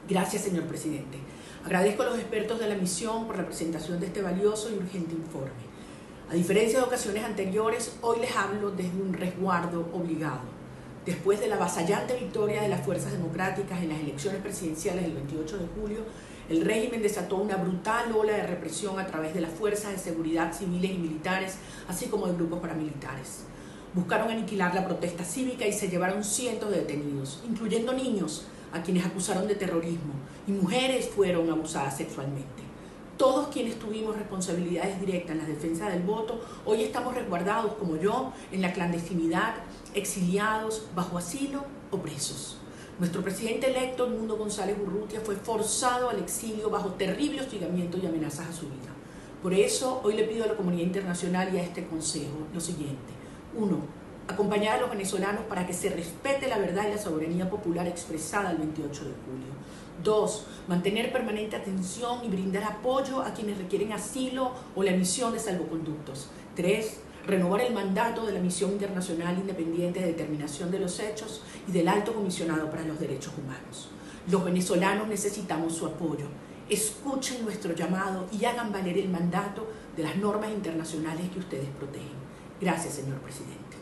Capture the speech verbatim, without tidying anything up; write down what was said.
Gracias, señor presidente. Agradezco a los expertos de la misión por la presentación de este valioso y urgente informe. A diferencia de ocasiones anteriores, hoy les hablo desde un resguardo obligado. Después de la avasallante victoria de las fuerzas democráticas en las elecciones presidenciales del veintiocho de julio, el régimen desató una brutal ola de represión a través de las fuerzas de seguridad civiles y militares, así como de grupos paramilitares. Buscaron aniquilar la protesta cívica y se llevaron cientos de detenidos, incluyendo niños, a quienes acusaron de terrorismo, y mujeres fueron abusadas sexualmente. Todos quienes tuvimos responsabilidades directas en la defensa del voto, hoy estamos resguardados, como yo, en la clandestinidad, exiliados, bajo asilo o presos. Nuestro presidente electo, Edmundo González Urrutia, fue forzado al exilio bajo terrible hostigamiento y amenazas a su vida. Por eso, hoy le pido a la comunidad internacional y a este Consejo lo siguiente. Uno, acompañar a los venezolanos para que se respete la verdad y la soberanía popular expresada el veintiocho de julio. Dos, mantener permanente atención y brindar apoyo a quienes requieren asilo o la emisión de salvoconductos. Tres, renovar el mandato de la Misión Internacional Independiente de Determinación de los Hechos y del Alto Comisionado para los Derechos Humanos. Los venezolanos necesitamos su apoyo. Escuchen nuestro llamado y hagan valer el mandato de las normas internacionales que ustedes protegen. Gracias, señor presidente.